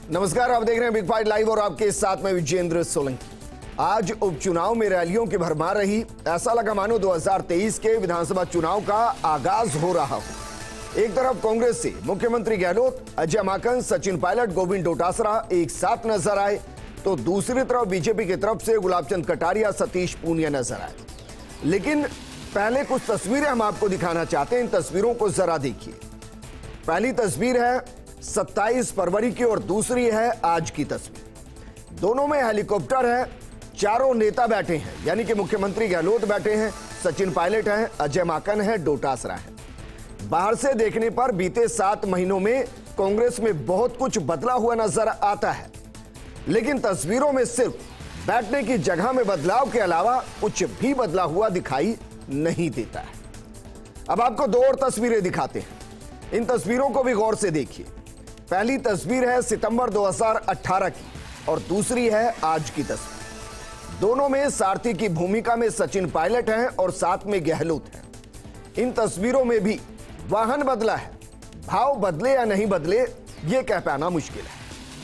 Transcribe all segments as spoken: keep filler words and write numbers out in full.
नमस्कार, आप देख रहे हैं बिग फाइट लाइव और आपके साथ में विजेंद्र सोलंकी। आज उपचुनाव में रैलियों की भरमार रही। ऐसा लगा मानो दो हज़ार तेईस के विधानसभा चुनाव का आगाज हो रहा हो। एक तरफ कांग्रेस से मुख्यमंत्री गहलोत, अजय माकन, सचिन पायलट, गोविंद डोटासरा एक साथ नजर आए, तो दूसरी तरफ बीजेपी की तरफ से गुलाबचंद कटारिया, सतीश पूनिया नजर आए। लेकिन पहले कुछ तस्वीरें हम आपको दिखाना चाहते हैं। इन तस्वीरों को जरा देखिए। पहली तस्वीर है सत्ताईस फरवरी की और दूसरी है आज की तस्वीर। दोनों में हेलीकॉप्टर है, चारों नेता बैठे हैं, यानी कि मुख्यमंत्री गहलोत बैठे हैं, सचिन पायलट हैं, अजय माकन है, डोटासरा है। बाहर से देखने पर बीते सात महीनों में कांग्रेस में बहुत कुछ बदला हुआ नजर आता है, लेकिन तस्वीरों में सिर्फ बैठने की जगह में बदलाव के अलावा कुछ भी बदला हुआ दिखाई नहीं देता है। अब आपको दो और तस्वीरें दिखाते हैं। इन तस्वीरों को भी गौर से देखिए। पहली तस्वीर है सितंबर दो हज़ार अठारह की और दूसरी है आज की तस्वीर। दोनों में सारथी की भूमिका में सचिन पायलट हैं और साथ में गहलोत हैं। इन तस्वीरों में भी वाहन बदला है, भाव बदले या नहीं बदले यह कह पाना मुश्किल है।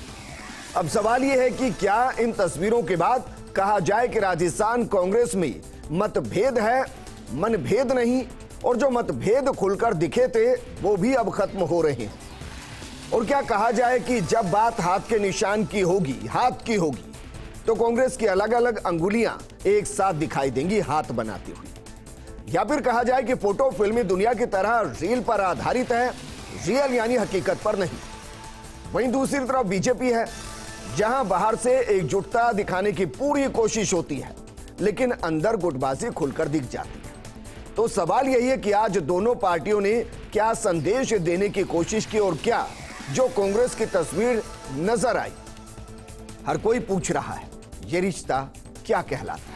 अब सवाल यह है कि क्या इन तस्वीरों के बाद कहा जाए कि राजस्थान कांग्रेस में मतभेद है, मनभेद नहीं, और जो मतभेद खुलकर दिखे थे वो भी अब खत्म हो रहे हैं। और क्या कहा जाए कि जब बात हाथ के निशान की होगी, हाथ की होगी, तो कांग्रेस की अलग अलग अंगुलियां एक साथ दिखाई देंगी हाथ बनाती हुई। या फिर कहा जाए कि फोटो फिल्मी दुनिया की तरह रील पर आधारित है, रियल यानी हकीकत पर नहीं। वहीं दूसरी तरफ बीजेपी है, जहां बाहर से एकजुटता दिखाने की पूरी कोशिश होती है, लेकिन अंदर गुटबाजी खुलकर दिख जाती है। तो सवाल यही है कि आज दोनों पार्टियों ने क्या संदेश देने की कोशिश की और क्या जो कांग्रेस की तस्वीर नजर आई। हर कोई पूछ रहा है ये रिश्ता क्या कहलाता है।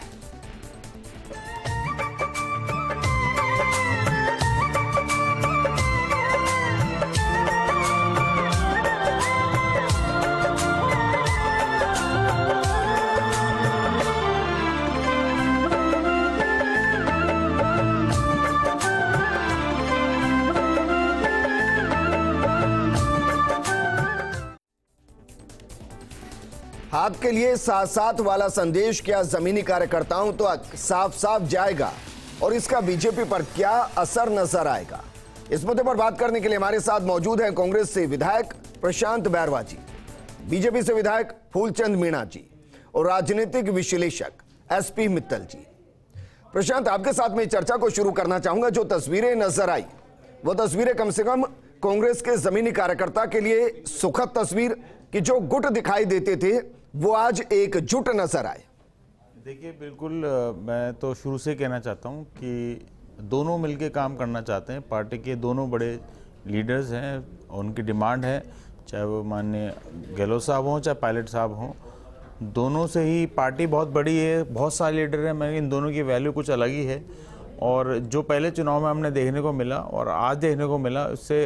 हाथ के लिए साथ साथ वाला संदेश क्या जमीनी कार्यकर्ताओं तो साफ साफ जाएगा और इसका बीजेपी पर क्या असर नजर आएगा। इस मुद्दे पर बात करने के लिए हमारे साथ मौजूद हैं कांग्रेस से विधायक प्रशांत बैरवा जी, बीजेपी से विधायक फूलचंद मीणा जी और राजनीतिक विश्लेषक एसपी मित्तल जी। प्रशांत, आपके साथ में चर्चा को शुरू करना चाहूंगा। जो तस्वीरें नजर आई वो तस्वीरें कम से कम कांग्रेस के जमीनी कार्यकर्ता के लिए सुखद तस्वीर कि जो गुट दिखाई देते थे वो आज एकजुट नजर आए। देखिए, बिल्कुल मैं तो शुरू से कहना चाहता हूं कि दोनों मिलके काम करना चाहते हैं। पार्टी के दोनों बड़े लीडर्स हैं और उनकी डिमांड है, चाहे वो माननीय गहलोत साहब हों चाहे पायलट साहब हों, दोनों से ही पार्टी बहुत बड़ी है, बहुत सारे लीडर हैं, मगर इन दोनों की वैल्यू कुछ अलग ही है। और जो पहले चुनाव में हमने देखने को मिला और आज देखने को मिला, उससे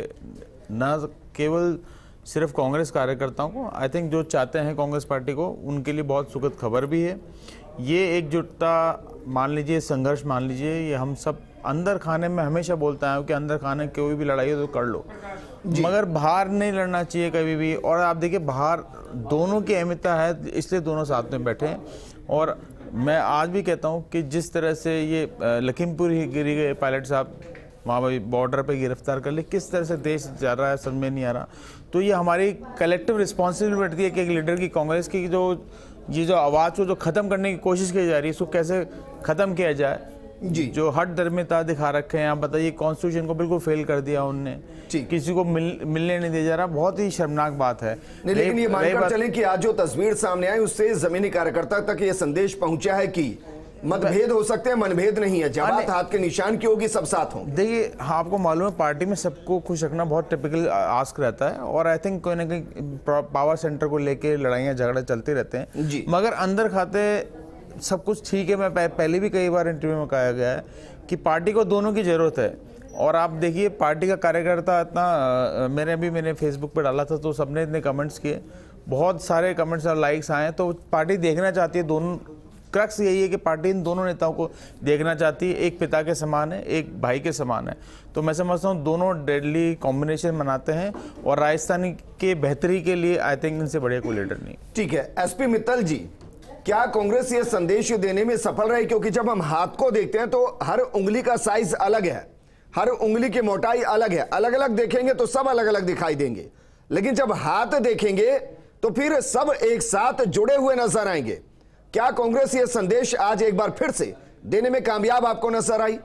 न केवल सिर्फ कांग्रेस कार्यकर्ताओं को, आई थिंक जो चाहते हैं कांग्रेस पार्टी को, उनके लिए बहुत सुखद खबर भी है। ये एकजुटता मान लीजिए, संघर्ष मान लीजिए, ये हम सब अंदर खाने में हमेशा बोलता है कि अंदर खाने कोई भी लड़ाई हो तो कर लो, मगर बाहर नहीं लड़ना चाहिए कभी भी। और आप देखिए, बाहर दोनों की अहमियता है, इसलिए दोनों साथ में बैठे हैं। और मैं आज भी कहता हूँ कि जिस तरह से ये लखीमपुर ही गिरी गए पायलट साहब, वहाँ भाई बॉर्डर पे गिरफ्तार कर ले, किस तरह से देश जा रहा है समझ में नहीं आ रहा। तो ये हमारी कलेक्टिव रिस्पॉन्सिबिलिटी है कि एक लीडर की, कांग्रेस की, जो ये जो आवाज़ को जो ख़त्म करने की कोशिश की जा रही है, इसको कैसे ख़त्म किया जाए। जी, जो हट धर्मिता दिखा रखे हैं, आप बताइए, कॉन्स्टिट्यूशन को बिल्कुल फेल कर दिया उनने, किसी को मिल, मिलने नहीं दिया जा रहा, बहुत ही शर्मनाक बात है। नहीं, लेकिन ये मानकर चलें कि आज जो तस्वीर सामने आई उससे जमीनी कार्यकर्ता तक ये संदेश पहुंचा है कि मतभेद हो सकते हैं, मनभेद नहीं है, जब बात हाथ के निशान की होगी सब साथ हों। देखिए, हाँ, आपको मालूम है पार्टी में सबको खुश रखना बहुत टिपिकल आस्क रहता है, और आई थिंक कोई ना कोई पावर सेंटर को लेके लड़ाइयाँ झगड़े चलते रहते हैं जी। मगर अंदर खाते सब कुछ ठीक है। मैं पहले भी कई बार इंटरव्यू में कहा गया है कि पार्टी को दोनों की ज़रूरत है। और आप देखिए, पार्टी का कार्यकर्ता इतना, मैंने भी मैंने फेसबुक पर डाला था तो सबने इतने कमेंट्स किए, बहुत सारे कमेंट्स और लाइक्स आए। तो पार्टी देखना चाहती है दोनों क्रक्स यही है कि पार्टी इन दोनों नेताओं को देखना चाहती है, एक पिता के समान है, एक भाई के समान है। तो मैं समझता हूँ दोनों डेडली कॉम्बिनेशन बनाते हैं और राजस्थान के बेहतरी के लिए आई थिंक इनसे बढ़िया कोई लीडर नहीं। ठीक है, एसपी मित्तल जी, क्या कांग्रेस ये संदेश देने में सफल रही? क्योंकि जब हम हाथ को देखते हैं तो हर उंगली का साइज अलग है, हर उंगली की मोटाई अलग है, अलग अलग देखेंगे तो सब अलग अलग दिखाई देंगे, लेकिन जब हाथ देखेंगे तो फिर सब एक साथ जुड़े हुए नजर आएंगे। क्या कांग्रेस ये संदेश आज एक बार फिर से देने में कामयाब आपको नजर आई?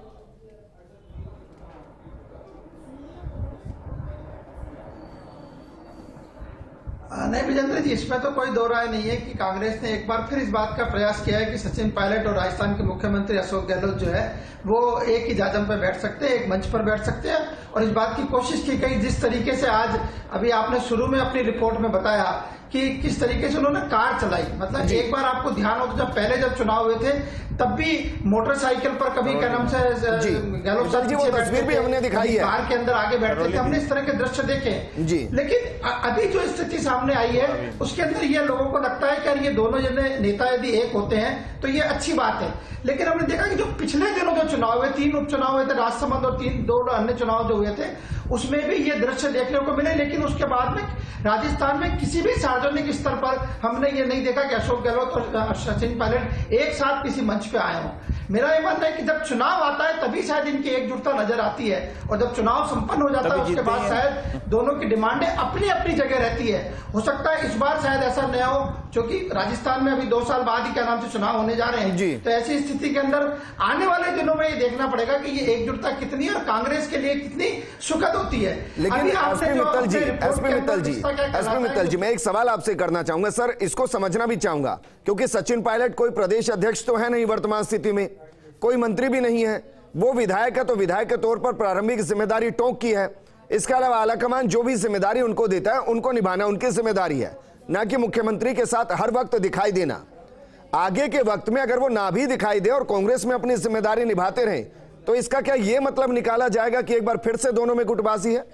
नहीं विजेंद्र जी, इसमें तो कोई दो राय नहीं है कि कांग्रेस ने एक बार फिर इस बात का प्रयास किया है कि सचिन पायलट और राजस्थान के मुख्यमंत्री अशोक गहलोत जो है वो एक ही जाजम पर बैठ सकते हैं, एक मंच पर बैठ सकते हैं। और इस बात की कोशिश की गई, जिस तरीके से आज अभी आपने शुरू में अपनी रिपोर्ट में बताया कि किस तरीके से उन्होंने कार चलाई, मतलब एक बार आपको ध्यान हो तो जब पहले जब चुनाव हुए थे तब भी मोटरसाइकिल पर कभी क्या नाम से गहलोत साहब जी, वो तस्वीर भी हमने दिखाई है, कार के अंदर आगे बैठते थे, हमने इस तरह के दृश्य देखे जी। लेकिन अभी जो स्थिति सामने आई है उसके अंदर ये लोगों को लगता है कि ये दोनों जने नेता यदि एक होते हैं तो ये अच्छी बात है। लेकिन हमने देखा कि जो पिछले दिनों जो चुनाव हुए, तीन उपचुनाव हुए थे राजसमंद और तीन दो अन्य चुनाव जो हुए थे, उसमें भी ये दृश्य देखने को मिले। लेकिन उसके बाद में राजस्थान में किसी भी सार्वजनिक स्तर पर हमने ये नहीं देखा कि अशोक गहलोत और सचिन पायलट एक साथ किसी मंच पे आए हों। मेरा ये मानना है कि जब चुनाव आता है तभी शायद इनकी एकजुटता नजर आती है, और जब चुनाव संपन्न हो जाता है उसके बाद शायद दोनों की डिमांडें अपनी अपनी जगह रहती है। हो सकता है इस बार शायद ऐसा नया हो, क्योंकि राजस्थान में अभी दो साल बाद ही क्या नाम से चुनाव होने जा रहे हैं, तो ऐसी स्थिति के अंदर आने वाले दिनों में ये देखना पड़ेगा कि ये एकजुटता कितनी और कांग्रेस के लिए कितनी सुखद होती है। लेकिन SP Mittal ji, SP Mittal ji, SP Mittal ji, मैं एक सवाल आपसे करना चाहूंगा सर, इसको समझना भी चाहूंगा, क्योंकि सचिन पायलट कोई प्रदेश अध्यक्ष तो है नहीं वर्तमान स्थिति में, कोई मंत्री भी नहीं है, वो विधायक है, तो विधायक के तौर पर प्रारंभिक जिम्मेदारी टोंक की है। इसके अलावा आलाकमान जो भी जिम्मेदारी उनको देता है उनको निभाना उनकी जिम्मेदारी है, ना कि मुख्यमंत्री के साथ हर वक्त दिखाई देना। आगे के वक्त में अगर वो ना भी दिखाई दे और कांग्रेस में अपनी जिम्मेदारी निभाते रहें तो इसका क्या ये मतलब निकाला जाएगा कि एक बार फिर से दोनों में गुटबाजी है?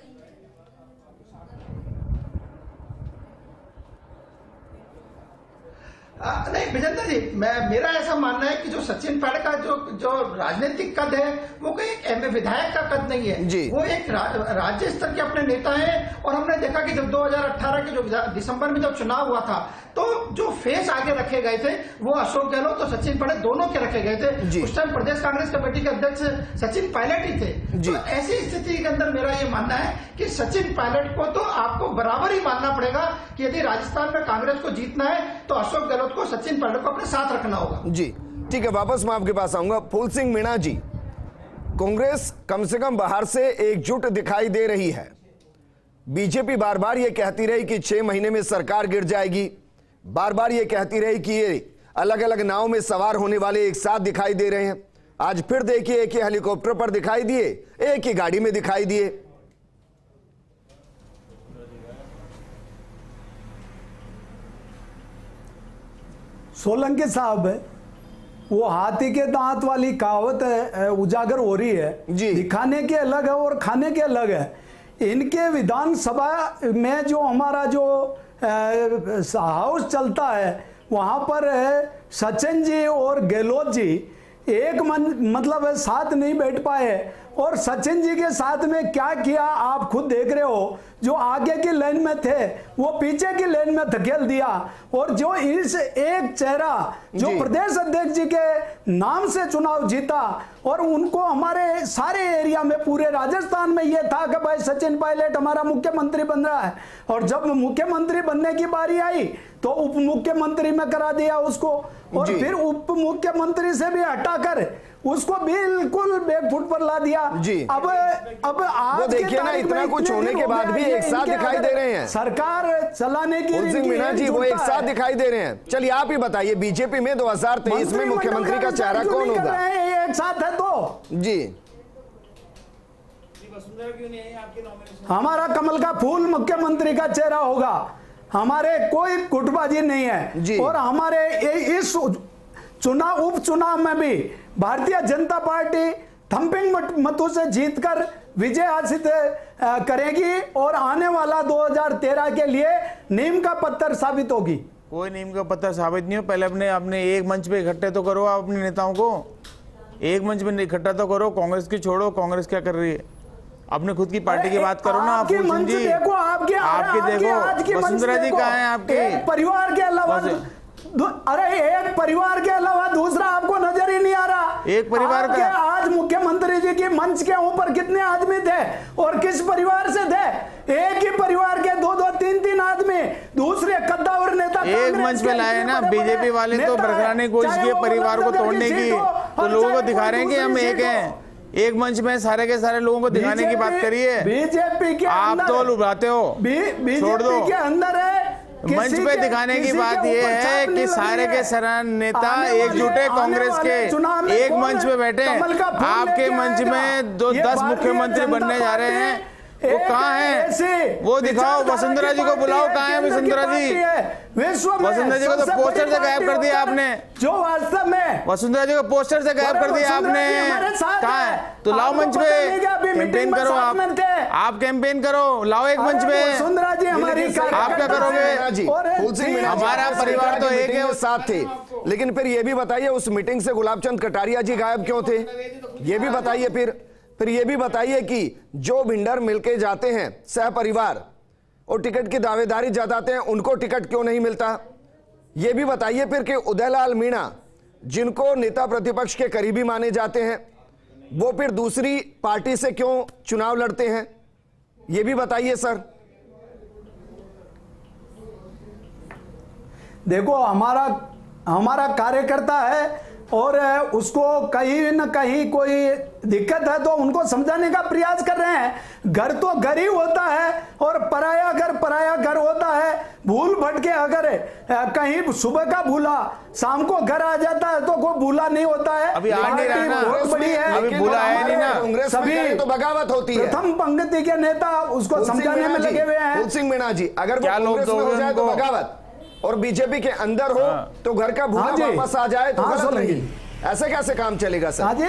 आ, नहीं विजेंद्र जी, मैं मेरा ऐसा मानना है कि जो सचिन पायलट का जो जो राजनीतिक कद है वो कोई एक विधायक का कद नहीं है जी। वो एक रा, राज्य स्तर के अपने नेता हैं। और हमने देखा कि जब दो हज़ार अठारह के जो दिसंबर में जब चुनाव हुआ था तो जो फेस आगे रखे गए थे वो अशोक गहलोत और सचिन पायलट दोनों के रखे गए थे। उस टाइम प्रदेश कांग्रेस कमेटी के अध्यक्ष सचिन पायलट ही थे जी। तो ऐसी स्थिति के अंदर मेरा ये मानना है कि सचिन पायलट को तो आपको बराबर ही मानना पड़ेगा कि यदि राजस्थान में कांग्रेस को जीतना है तो अशोक गहलोत को, सचिन पायलट को अपने साथ रखना होगा जी। ठीक है, वापस मैं आपके पास आऊंगा। फूल सिंह मीणा जी, कांग्रेस कम से कम बाहर से एकजुट दिखाई दे रही है, बीजेपी बार बार ये कहती रही कि छह महीने में सरकार गिर जाएगी, बार बार ये कहती रही कि ये अलग अलग नाव में सवार होने वाले एक साथ दिखाई दे रहे हैं। आज फिर देखिए, एक ही हेलीकॉप्टर पर दिखाई दिए, एक ही गाड़ी में दिखाई दिए। सोलंकी साहब, वो हाथी के दांत वाली कहावत है उजागर हो रही है जी। दिखाने के अलग है और खाने के अलग है। इनके विधानसभा में जो हमारा जो हाउस चलता है वहां पर सचिन जी और गहलोत जी एक मन मतलब साथ नहीं बैठ पाए, और सचिन जी के साथ में क्या किया आप खुद देख रहे हो। जो आगे की लाइन में थे वो पीछे की लाइन में धकेल दिया, और जो इस एक चेहरा जो प्रदेश अध्यक्ष जी के नाम से चुनाव जीता, और उनको हमारे सारे एरिया में पूरे राजस्थान में ये था कि भाई सचिन पायलट हमारा मुख्यमंत्री बन रहा है, और जब मुख्यमंत्री बनने की बारी आई तो उप मुख्यमंत्री में करा दिया उसको, और फिर उप मुख्यमंत्री से भी हटाकर उसको बिल्कुल बैकफुट पर ला दिया जी। अब अब आज देखिए ना, इतना कुछ होने के बाद भी एक साथ दिखाई दे रहे हैं, सरकार चलाने की मीणा जी वो एक साथ दिखाई दे रहे हैं। चलिए आप ही बताइए, बीजेपी में दो हज़ार तेईस में मुख्यमंत्री का चेहरा कौन होगा? एक साथ है तो जी, हमारा कमल का फूल मुख्यमंत्री का चेहरा होगा, हमारे कोई गुटबाजी नहीं है जी। और हमारे इस चुनाव उपचुनाव में भी भारतीय जनता पार्टी थंपिंग मतों से जीतकर विजय हासिल करेगी और आने वाला दो हज़ार तेरह के लिए नीम का पत्थर साबित होगी। कोई नीम का पत्ता साबित नहीं हो। पहले अपने अपने एक मंच पे इकट्ठे तो करो आप अपने नेताओं को, एक मंच पे इकट्ठा तो करो। कांग्रेस की छोड़ो, कांग्रेस क्या कर रही है, अपने खुद की पार्टी की बात करो ना। आप आपके मंच देखो, आपके आपके देखो वसुंधरा जी कहाँ है आपके परिवार के अलावा? अरे एक परिवार के अलावा दूसरा आपको नजर ही नहीं आ रहा। एक परिवार का आज मुख्यमंत्री जी के मंच के ऊपर कितने आदमी थे और किस परिवार से थे? एक ही परिवार के दो दो तीन तीन आदमी, दूसरे कद्दावर नेता एक मंच पे लाए ना। बीजेपी वाले तो बरकराने की कोशिश की परिवार को तोड़ने की, तो लोगों को दिखा रहे हैं कि हम एक हैं। एक मंच में सारे के सारे लोगों को दिखाने की बात करिए। बीजेपी के आप तो लुभाते हो, छोड़ दो। के अंदर है मंच पे दिखाने की बात यह है कि सारे के सारे नेता एकजुट है कांग्रेस के, एक मंच पे बैठे। आपके मंच में जो दस मुख्यमंत्री बनने जा रहे हैं वो कहाँ है? वो दिखाओ। वसुंधरा जी को बुलाओ, कहाँ है वसुंधरा जी? वसुंधरा जी को तो पोस्टर से गायब कर दिया आपने। जो वास्तव में वसुंधरा जी को पोस्टर से गायब कर दिया आपने। कहाँ है? तो लाओ मंच पे कैंपेन करो। आप आप कैंपेन करो, लाओ एक मंच पे। वसुंधरा जी हमारी, आप क्या करोगे? हमारा परिवार तो एक है, साथ थे। लेकिन फिर ये भी बताइए उस मीटिंग से गुलाब चंद कटारिया जी गायब क्यों थे? ये भी बताइए। फिर फिर ये भी बताइए कि जो भिंडर मिलके जाते हैं सह परिवार और टिकट की दावेदारी जताते हैं, उनको टिकट क्यों नहीं मिलता? ये भी बताइए फिर कि उदयलाल मीणा, जिनको नेता प्रतिपक्ष के करीबी माने जाते हैं, वो फिर दूसरी पार्टी से क्यों चुनाव लड़ते हैं? ये भी बताइए सर। देखो, हमारा हमारा कार्यकर्ता है और उसको कहीं न कहीं कोई दिक्कत है तो उनको समझाने का प्रयास कर रहे हैं। घर तो घर ही होता है और पराया घर पराया घर होता है। भूल भटके अगर कहीं सुबह का भूला शाम को घर आ जाता है तो कोई भूला नहीं होता है। अभी आ नहीं रहा ना, बहुत बड़ी है, अभी भूला है नहीं ना। कांग्रेस सभी तो बगावत होती है। प्रथम पंक्ति के नेता उसको समझाने में लगे हुए हैं। फूल सिंह मीणा जी, अगर वो कांग्रेस में हो जाए तो बगावत और बीजेपी के अंदर हो तो घर का भूला वापस आ जाए तो गलत नहीं। ऐसे कैसे काम चलेगा सर? हाँ जी,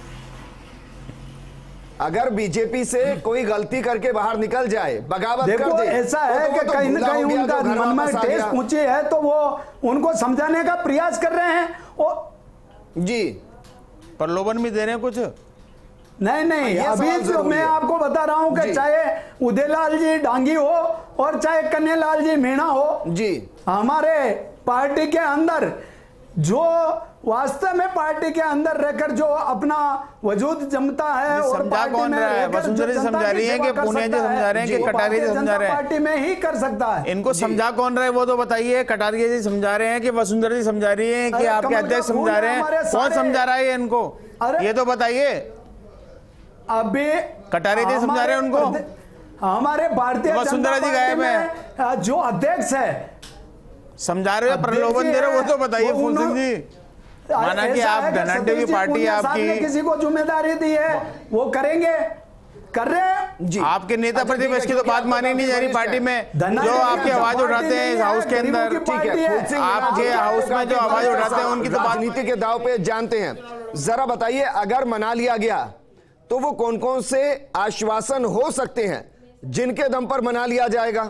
अगर बीजेपी से कोई गलती करके बाहर निकल जाए, बगावत देखो कर दे, ऐसा है कि कहीं न कहीं उनका मन में ठेस पहुंची है तो वो उनको समझाने का प्रयास कर रहे हैं। और जी प्रलोभन भी दे रहे हैं कुछ? नहीं नहीं, अभी तो मैं आपको बता रहा हूं कि चाहे उदयलाल जी डांगी हो और चाहे कन्हैयालाल जी मीणा हो जी, हमारे पार्टी के अंदर जो वास्तव में पार्टी के अंदर रहकर जो अपना वजूद जमता है और समझा कौन रहा है? वसुंधरा जी समझा रही है कि पुनिया जी समझा रहे हैं कि कटारिया जी समझा रहे हैं? पार्टी में ही कर सकता है। इनको समझा कौन रहा है वो तो बताइए। कटारिया जी समझा रहे हैं कि वसुंधरा जी समझा रही है कि आपके अध्यक्ष समझा रहे हैं? कौन समझा रहा है इनको, ये तो बताइए। अभी कटारिया जी समझा रहे हैं उनको? हमारे भारतीय वसुंधरा जी गायब है, जो अध्यक्ष है समझा रहे हो, प्रलोभन दे रहे हो, वो तो बताइए फूल सिंह जी। माना कि आप धनाढ्य की पार्टी है आपकी, किसी को जिम्मेदारी दी है वो करेंगे, कर रहे हैं जी। आपके नेता प्रतिपक्ष की तो बात मानी नहीं जा रही पार्टी में, जो आपकी आवाज उठाते हैं हाउस के अंदर। आपके हाउस में जो आवाज उठाते हैं उनकी तो राजनीति के दाव पे जानते हैं। जरा बताइए, अगर मना लिया गया तो वो कौन कौन से आश्वासन हो सकते हैं जिनके दम पर मना लिया जाएगा?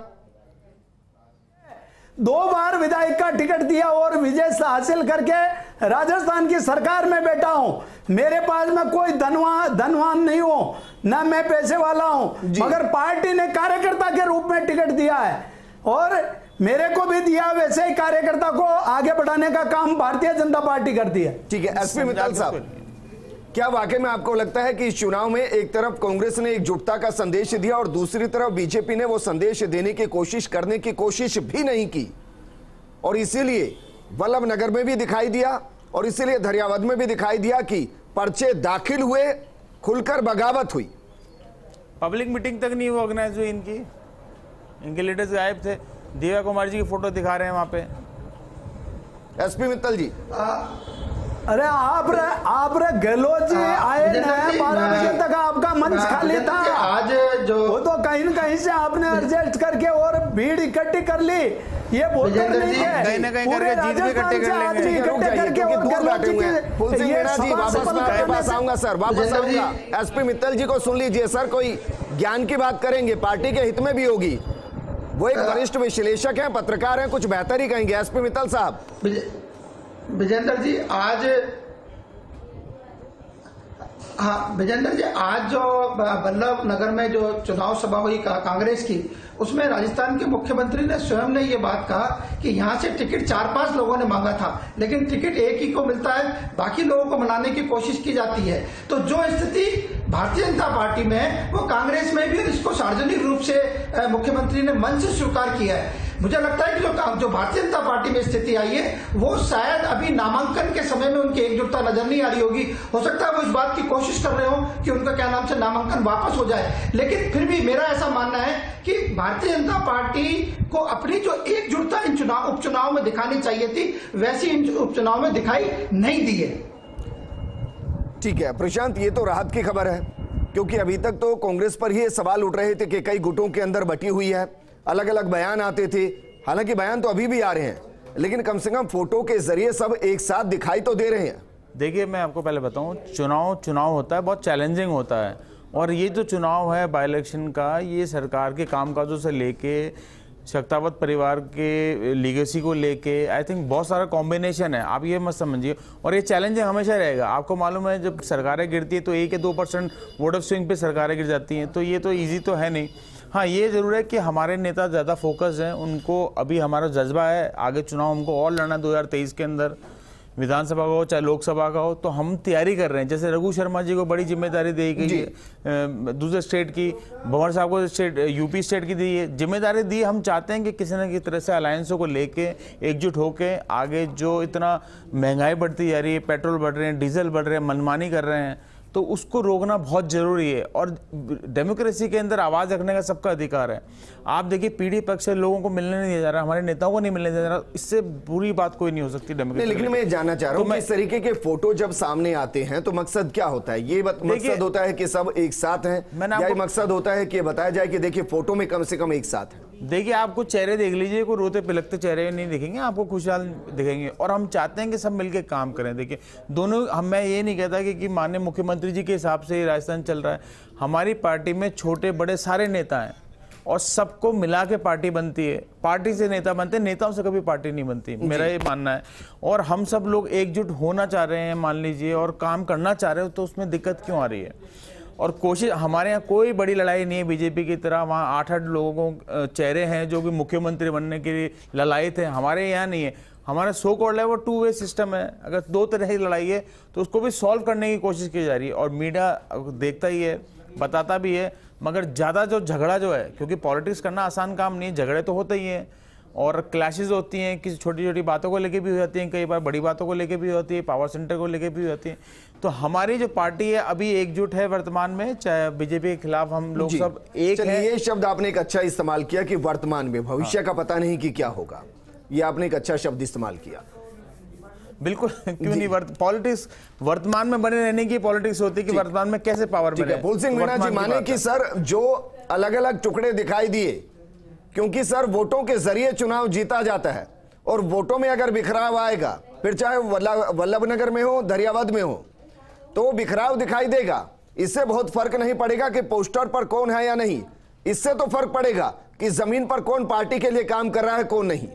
दो बार विधायक का टिकट दिया और विजय हासिल करके राजस्थान की सरकार में बैठा हूं। मेरे पास में कोई धनवान धनवान नहीं हूं, ना मैं पैसे वाला हूं, मगर पार्टी ने कार्यकर्ता के रूप में टिकट दिया है और मेरे को भी दिया। वैसे ही कार्यकर्ता को आगे बढ़ाने का काम भारतीय जनता पार्टी करती है। ठीक है, एसपी मित्तल साहब, क्या वाकई में आपको लगता है कि इस चुनाव में एक तरफ कांग्रेस ने एकजुटता का संदेश दिया और दूसरी तरफ बीजेपी ने वो संदेश देने की कोशिश करने की कोशिश भी नहीं की, और इसीलिए वल्लभ नगर में भी दिखाई दिया और इसीलिए धरियावद में भी दिखाई दिया कि पर्चे दाखिल हुए, खुलकर बगावत हुई? पब्लिक मीटिंग तक नहीं ऑर्गेनाइज हुई इनकी, इनके लीडर्स गायब थे। दिव्या कुमार जी की फोटो दिखा रहे हैं वहां पे। एसपी मित्तल जी, अरे आप रे आप रे गहलोत जी आए न, बारह बजे तक आपका मंच खाली था। आज जो वो तो कहीं न कहीं से आपने एडजस्ट करके और भीड़ इकट्ठी कर ली। ये बोलते नहीं है, कहीं ना कहीं करके जीत भी इकट्ठे कर लेंगे। इकट्ठे करके और गहलोत जी की ये जी वापस मैं आपके पास आऊंगा सर, वापस आऊंगा। एसपी मित्तल जी को सुन लीजिए सर, कोई ज्ञान की बात करेंगे, पार्टी के हित में भी होगी। वो एक वरिष्ठ विश्लेषक हैं, पत्रकार हैं, कुछ बेहतर ही कहेंगे। एस पी मित्तल साहब। विजेंद्र जी, आज हाँ विजेंद्र जी, आज जो बल्लभ नगर में जो चुनाव सभा हुई कांग्रेस की, उसमें राजस्थान के मुख्यमंत्री ने स्वयं ने ये बात कहा कि यहाँ से टिकट चार पांच लोगों ने मांगा था, लेकिन टिकट एक ही को मिलता है, बाकी लोगों को मनाने की कोशिश की जाती है। तो जो स्थिति भारतीय जनता पार्टी में है वो कांग्रेस में भी, इसको सार्वजनिक रूप से मुख्यमंत्री ने मन से स्वीकार किया है। मुझे लगता है कि जो जो भारतीय जनता पार्टी में स्थिति आई है वो शायद अभी नामांकन के समय में उनकी एकजुटता नजर नहीं आ रही होगी। हो सकता है वो इस बात की कोशिश कर रहे हो कि उनका क्या नाम से नामांकन वापस हो जाए, लेकिन फिर भी मेरा ऐसा मानना है कि भारतीय जनता पार्टी को अपनी जो एकजुटता इन चुनाव उपचुनाव में दिखानी चाहिए थी, वैसी इन उपचुनाव में दिखाई नहीं दी है। ठीक है प्रशांत, ये तो राहत की खबर है, क्योंकि अभी तक तो कांग्रेस पर ही सवाल उठ रहे थे कि कई गुटों के अंदर बटी हुई है, अलग अलग बयान आते थे। हालांकि बयान तो अभी भी आ रहे हैं, लेकिन कम से कम फोटो के जरिए सब एक साथ दिखाई तो दे रहे हैं। देखिए, मैं आपको पहले बताऊं, चुनाव चुनाव होता है, बहुत चैलेंजिंग होता है, और ये जो चुनाव है बाई इलेक्शन का, ये सरकार के कामकाजों से लेके शक्तावत परिवार के लीगेसी को लेके आई थिंक बहुत सारा कॉम्बिनेशन है, आप ये मत समझिए। और ये चैलेंजिंग हमेशा रहेगा। आपको मालूम है जब सरकारें गिरती है तो एक या दो परसेंट वोट ऑफ स्विंग पे सरकारें गिर जाती हैं, तो ये तो ईजी तो है नहीं। हाँ, ये ज़रूर है कि हमारे नेता ज़्यादा फोकस हैं, उनको अभी हमारा जज्बा है, आगे चुनाव हमको और लड़ना दो हज़ार तेईस के अंदर, विधानसभा का हो चाहे लोकसभा का हो, तो हम तैयारी कर रहे हैं। जैसे रघु शर्मा जी को बड़ी जिम्मेदारी दी गई है दूसरे स्टेट की, भंवर साहब को स्टेट यूपी स्टेट की दी है, जिम्मेदारी दी। हम चाहते हैं कि किसी न किसी तरह से अलायंसों को लेके एकजुट होके आगे, जो इतना महंगाई बढ़ती जा रही है, पेट्रोल बढ़ रहे हैं, डीजल बढ़ रहे हैं, मनमानी कर रहे हैं, तो उसको रोकना बहुत जरूरी है। और डेमोक्रेसी के अंदर आवाज़ रखने का सबका अधिकार है। आप देखिए, पीढ़ी पक्ष से लोगों को मिलने नहीं दिया जा रहा, हमारे नेताओं को नहीं मिलने दिया जा रहा, इससे बुरी बात कोई नहीं हो सकती डेमोक्रेसी। लेकिन मैं जानना चाह रहा हूँ, इस तरीके के फोटो जब सामने आते हैं तो मकसद क्या होता है? ये मकसद होता है कि सब एक साथ हैं, या मकसद होता है कि बताया जाए कि देखिए फोटो में कम से कम एक साथ है? देखिए, आप कुछ चेहरे देख लीजिए, कोई रोते पिलकते चेहरे नहीं दिखेंगे आपको, खुशहाल दिखेंगे। और हम चाहते हैं कि सब मिलके काम करें। देखिए, दोनों, हम मैं ये नहीं कहता कि, कि माननीय मुख्यमंत्री जी के हिसाब से राजस्थान चल रहा है। हमारी पार्टी में छोटे बड़े सारे नेता हैं और सबको मिला के पार्टी बनती है। पार्टी से नेता बनते हैं, नेताओं से कभी पार्टी नहीं बनती, मेरा ये मानना है। और हम सब लोग एकजुट होना चाह रहे हैं, मान लीजिए, और काम करना चाह रहे हो, तो उसमें दिक्कत क्यों आ रही है? और कोशिश, हमारे यहाँ कोई बड़ी लड़ाई नहीं है बीजेपी की तरह, वहाँ आठ आठ लोगों चेहरे हैं जो कि मुख्यमंत्री बनने के लिए ललायित हैं। हमारे यहाँ नहीं है। हमारा सो कॉल्ड है वो टू वे सिस्टम है। अगर दो तरह की लड़ाई है तो उसको भी सॉल्व करने की कोशिश की जा रही है, और मीडिया देखता ही है, बताता भी है। मगर ज़्यादा जो झगड़ा जो है, क्योंकि पॉलिटिक्स करना आसान काम नहीं है, झगड़े तो होते ही हैं, और क्लैशेज होती हैं, किसी छोटी छोटी बातों को लेके भी हो जाती हैं, कई बार बड़ी बातों को लेके भी होती है, पावर सेंटर को लेके भी हो जाती है। तो हमारी जो पार्टी है अभी एकजुट है वर्तमान में, चाहे बीजेपी के खिलाफ हम लोग सब एक हैं। ये शब्द आपने एक अच्छा इस्तेमाल किया कि वर्तमान में, भविष्य का पता नहीं कि क्या होगा, ये आपने एक अच्छा शब्द इस्तेमाल किया। बिल्कुल, क्यों नहीं। वर्त, पॉलिटिक्स वर्तमान में बने रहने की पॉलिटिक्स होती है कि वर्तमान में कैसे पावर मिले। फूल सिंह मीणा जी, माने कि सर जो अलग अलग टुकड़े दिखाई दिए, क्योंकि सर वोटों के जरिए चुनाव जीता जाता है, और वोटों में अगर बिखराव आएगा, फिर चाहे वल्लभ नगर में हो, दरियावद में हो, तो बिखराव दिखाई देगा। इससे बहुत फर्क नहीं पड़ेगा कि पोस्टर पर कौन है या नहीं, इससे तो फर्क पड़ेगा कि जमीन पर कौन पार्टी के लिए काम कर रहा है, कौन नहीं।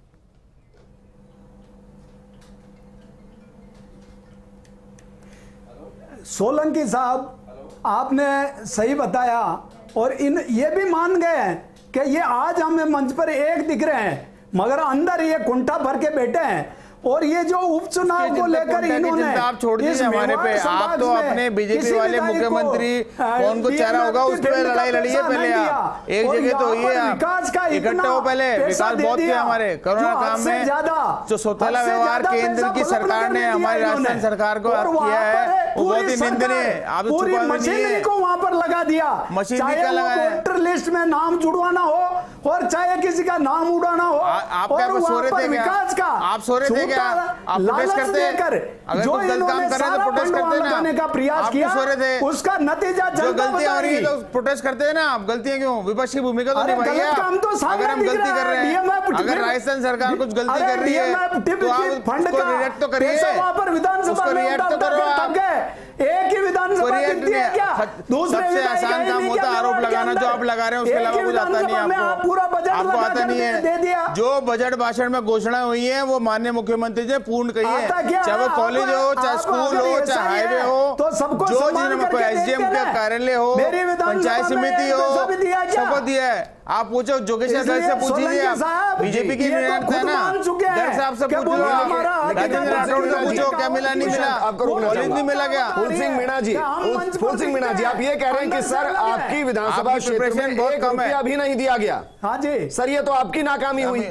सोलंकी साहब, आपने सही बताया, और इन ये भी मान गए हैं कि ये आज हमें मंच पर एक दिख रहे हैं, मगर अंदर ये कुंठा भर के बैठे हैं। और ये जो उपचुनाव को लेकर इन्होंने, आप छोड़ दीजिए हमारे पे, आप तो अपने बीजेपी वाले मुख्यमंत्री कौन को चेहरा होगा उस पर लड़ाई लड़िए पहले। आप एक जगह तो ये इकट्ठे हो, पहले विकास बहुत किया हमारे कोरोना काम में, जो सौतेला व्यवहार केंद्र की सरकार ने हमारी राजस्थान सरकार को किया है, वो बहुत ही निंदनीय है। आप मशीनरी को वहां पर लगा दिया, मशीनरी का लगाया, वोटर लिस्ट में नाम जुड़वाना हो और चाहे किसी का नाम उड़ाना हो। आप क्या सो रहे थे? विकास का आप सो रहे थे? आप प्रोटेस्ट करते हैं, अगर जो कुछ गलत काम कर रहे हैं तो प्रोटेस्ट करते हैं ना। का प्रयास किया, सो रहे थे, उसका नतीजा जो गलतियां हो रही है तो प्रोटेस्ट करते हैं ना। आप गलतियां क्यों? विपक्ष की भूमिका तो निभाइए। अगर हम गलती कर रहे हैं, अगर राजस्थान सरकार कुछ गलती कर रही है तो आप उसको रिएक्ट तो करिए, उसको रिएक्ट तो करो। एक ही विधानसभा जीतती है क्या? दूसरे सबसे आसान काम होता है आरोप लगाना, जो आप लगा रहे हैं उसके अलावा कुछ आता नहीं है आपको। पूरा बजट आपको आता नहीं दे दिया। है। जो बजट भाषण में घोषणा हुई है वो माननीय मुख्यमंत्री जी पूर्ण कही है, चाहे वो कॉलेज हो, चाहे स्कूल हो, चाहे हाईवे हो, तो सबको जो जिनमें एसडीएम का कार्यालय हो, पंचायत समिति हो, सबको दिया है। आप पूछो जोगेश दल से पूछिए, बीजेपी की निर्णय है ना, दल साहब से पूछो, राजेंद्र राठौड़ से पूछो क्या मिला नहीं मिला, कॉलेज नहीं मिला क्या? फूल सिंह मीणा जी, फूल सिंह मीणा जी, आप ये कह रहे हैं कि सर आपकी विधानसभा क्षेत्र में बहुत कम है, अभी नहीं दिया गया। हाँ जी सर, ये तो आपकी नाकामी हुई।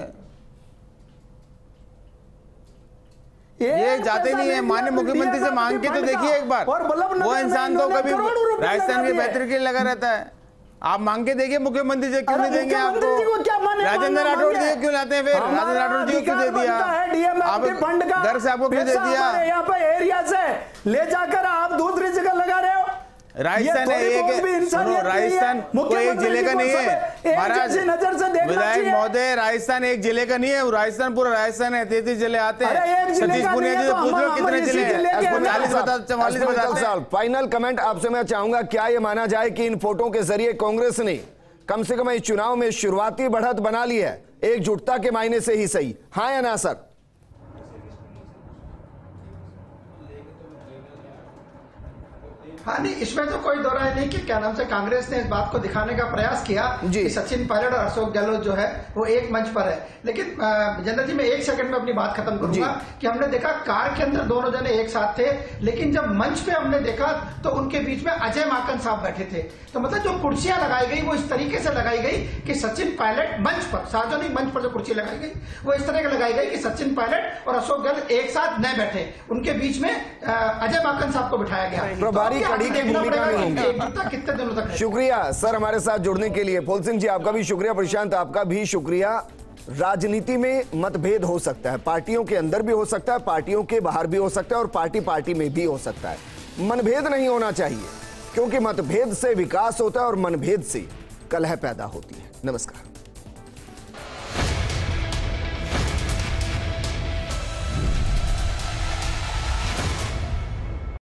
ये जाते नहीं है, माननीय मुख्यमंत्री से मांग के तो देखिए एक बार। वो इंसान तो कभी राजस्थान की बेहतरी के लिए लगा रहता है। आप मांग के देखिए मुख्यमंत्री जी क्यों नहीं देंगे आपको? राजेंद्र राठौड़ जी क्यों लाते हैं फिर? राजेंद्र राठौड़ जी क्यों दे दिया? आप घर से आपको क्यों दे दिया? यहाँ पे एरिया से ले जाकर आप दूसरी जगह लगा रहे हो। राजस्थान एक सुनो, राजस्थान कोई एक जिले का नहीं है महाराज, विधायक महोदय, राजस्थान एक जिले का नहीं है, राजस्थान पूरा राजस्थान है, तैतीस जिले आते हैं। सतीश पुनिया जी से पूछ लो कितने जिले हैं, चालीस बता चवालीस बता। फाइनल कमेंट आपसे मैं चाहूंगा, क्या ये माना जाए कि इन फोटो के जरिए कांग्रेस ने कम से कम इस चुनाव में शुरुआती बढ़त बना ली है, एकजुटता के मायने से ही सही, हाँ या ना सर? हाँ नहीं, इसमें तो कोई दो राय नहीं कि क्या नाम से कांग्रेस ने इस बात को दिखाने का प्रयास किया कि सचिन पायलट और अशोक गहलोत जो है वो एक मंच पर है। लेकिन जितेंद्र जी, मैं एक सेकंड में अपनी बात खत्म करूंगा कि हमने देखा कार के अंदर दोनों जने एक साथ थे, लेकिन जब मंच पे हमने देखा तो उनके बीच में अजय माकन साहब बैठे थे। तो मतलब जो कुर्सियां लगाई गई वो इस तरीके से लगाई गई कि सचिन पायलट मंच पर, सार्वजनिक मंच पर जो कुर्सी लगाई गई वो इस तरह की लगाई गई कि सचिन पायलट और अशोक गहलोत एक साथ न बैठे, उनके बीच में अजय माकन साहब को बिठाया गया। प्रभारी कड़ी की भूमिका में होंगे। कितने दिनों तक? शुक्रिया सर हमारे साथ जुड़ने के लिए। फूल सिंह जी आपका भी शुक्रिया, प्रशांत आपका भी शुक्रिया। राजनीति में मतभेद हो सकता है, पार्टियों के अंदर भी हो सकता है, पार्टियों के बाहर भी हो सकता है और पार्टी पार्टी में भी हो सकता है। मनभेद नहीं होना चाहिए, क्योंकि मतभेद से विकास होता है और मनभेद से कलह पैदा होती है। नमस्कार।